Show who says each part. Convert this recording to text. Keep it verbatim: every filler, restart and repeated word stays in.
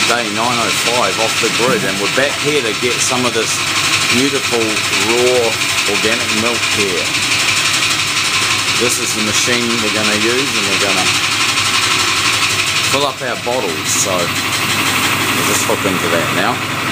Speaker 1: day nine oh five off the grid, and we're back here to get some of this beautiful raw organic milk here. This is the machine we're going to use, and we're going to fill up our bottles, so we'll just hook into that now.